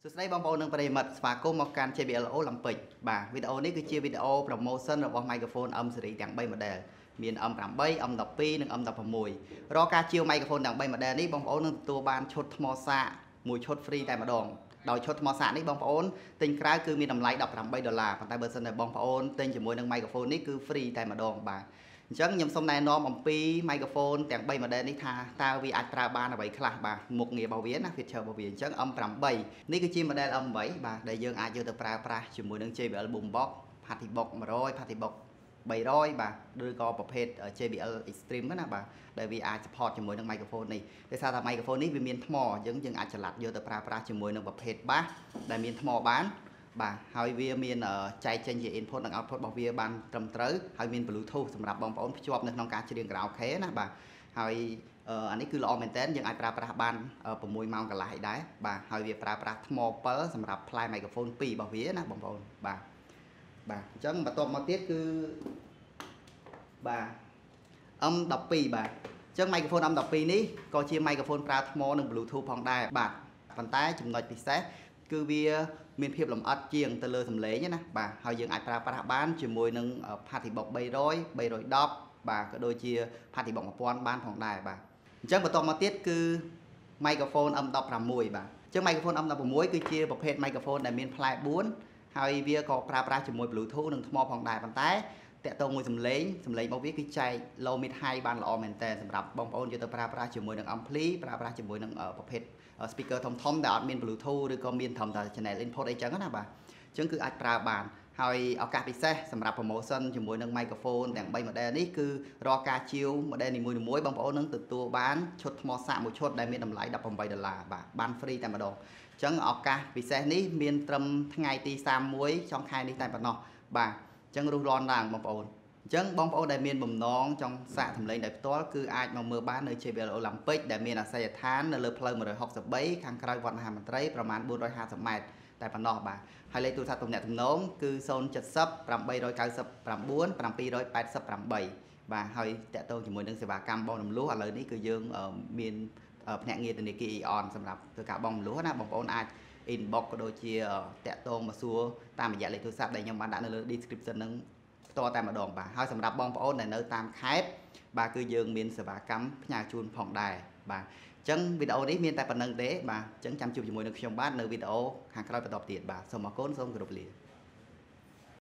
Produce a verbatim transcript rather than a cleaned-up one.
សួស្តីបងប្អូននិងប្រិយមិត្តស្វាគមន៍មកកាន់ jê bê lờ Olympic បាទវីដេអូនេះគឺជាវីដេអូ promotion របស់ microphone M series ទាំងបី model មាន M 8 M 12 និង M 16 រាល់ការជាវ microphone ទាំងបី model នេះបងប្អូននឹងទទួលបានឈុតថ្មសាកមួយឈុត free តែម្ដងដោយឈុតថ្មសាកនេះបងប្អូនទិញក្រៅគឺមានតម្លៃដប់ប្រាំបីដុល្លារប៉ុន្តែបើសិនតែបងប្អូនទិញជាមួយនឹង microphone នេះគឺ free តែម្ដងបាទអញ្ចឹងខ្ញុំសូមណែនាំអំពី microphone ទាំងបី model នេះថាតើវាអាចប្រើបានអ្វីខ្លះបាទមុខងាររបស់វាណា feature របស់វាអញ្ចឹង M 8 នេះគឺជា model M 8 បាទដែលយើងអាចយកទៅប្រើប្រាស់ជាមួយនឹង jê bê lờ Boombox Party Box 100 Party Box 300បាទឬក៏ប្រភេទ jê bê lờ Extreme ណាបាទដែលវាអាច support ជាមួយនឹង microphone នេះដោយសារតែ microphone នេះវាមានថ្មអញ្ចឹងយើងអាចច្រឡាត់យកទៅប្រើប្រាស់ជាមួយនឹងប្រភេទ bass ដែលមានថ្មបានបាទហើយវាមានចែកចេញជា input និង output របស់វាបានត្រឹមត្រូវហើយមាន Bluetooth សម្រាប់បងប្អូនភ្ជាប់នៅក្នុងការច្រៀង karaoke ណាបាទហើយអានេះគឺល្អមែនតើយើងអាចប្រើប្រាស់បាន6ម៉ោងកន្លះឯដែរបាទហើយវាប្រើប្រាស់ថ្មពិលសម្រាប់ផ្លែ microphone ពីររបស់វាណាបងប្អូនបាទបាទអញ្ចឹងបន្ទាប់មកទៀតគឺបាទ M 12 បាទអញ្ចឹង microphone M 12 នេះក៏ជា microphone ប្រើថ្មនិង Bluetooth ផងដែរបាទប៉ុន្តែចំណុចពិសេសគឺវាមានភាពលម្អិតជាងទៅលើសំឡេងណាបាទហើយយើងអាចប្រើប្រាស់បានជាមួយនឹង Party Box 300 310បាទក៏ដូចជា Party Box 1000បានផងដែរបាទអញ្ចឹងបន្ទាប់មកទៀតគឺ microphone M 16 បាទអញ្ចឹង microphone M 16 គឺជាប្រភេទ microphone ដែលមានផ្លែបួនហើយវាក៏ប្រើប្រាស់ជាមួយ Bluetooth និងថ្មផងដែរប៉ុន្តែតកតងមួយសំឡេងសំឡេងរបស់វាគឺចែក low mid high បានល្អមែនតើសម្រាប់បងប្អូនយកទៅប្រើប្រាស់ជាមួយនឹង ampli ប្រើប្រាស់ជាមួយនឹងប្រភេទ speaker ធំធំដែលអត់មាន Bluetooth ឬក៏មានត្រឹមតែ channel input អីចឹងណាបាទអញ្ចឹងគឺអាចប្រើបានហើយឱកាសពិសេសសម្រាប់ promotion ជាមួយនឹង microphone ទាំងបី model នេះគឺរាល់ការជាវ model នីមួយៗបងប្អូននឹងទទួលបានឈុតថ្មសាកមួយឈុតដែលមានតម្លៃដប់ប្រាំបីដុល្លារបាទបាន free តែម្ដងអញ្ចឹងឱកាសពិសេសនេះមានត្រឹមថ្ងៃទីសាមមួយចុងខែនេះតែប៉ុណ្ណោះបាទអញ្ចឹងរុះរាន់ឡើងបងប្អូនអញ្ចឹងបងប្អូនដែលមានបំណងចង់សាកសម្លេងដោយផ្ទាល់គឺអាចមកមើលបាននៅ jê bê lờ Olympic ដែលមានអាសយដ្ឋាននៅលើផ្លូវmột sáu baខាងក្រៅវត្តមហាមន្ត្រីប្រមាណbốn trăm hai mươiម៉ែត្រតែប៉ុណ្ណោះបាទហើយលេខទូរស័ព្ទទំនាក់ទំនងគឺศูนย์ เจ็ด ศูนย์ แปด เก้า เก้า เก้า เก้า เจ็ด แปด แปด បាទហើយតកតងជាមួយនឹងសេវាកម្មបងរំលោះឥឡូវនេះគឺយើងមានភ្នាក់ងារធនាគារ Aeon សម្រាប់ធ្វើការបងរំលោះណាបងប្អូនអាច inbox ក៏ដូចជាតកតងមកសួរតាមរយៈលេខទូរស័ព្ទដែលខ្ញុំបានដាក់នៅលើ description ហ្នឹងផ្ទាល់តែម្ដងបាទហើយសម្រាប់បងប្អូនដែលនៅតាមខេត្តបាទគឺយើងមានសេវាកម្មផ្ញើជូនផងដែរបាទអញ្ចឹងវីដេអូនេះមានតែប៉ុណ្្នឹងទេបាទអញ្ចឹងចាំជួបជាមួយនឹងខ្ញុំបាទនៅវីដេអូខាងក្រោយបន្តទៀតបាទសូមអរគុណសូមគោរពលា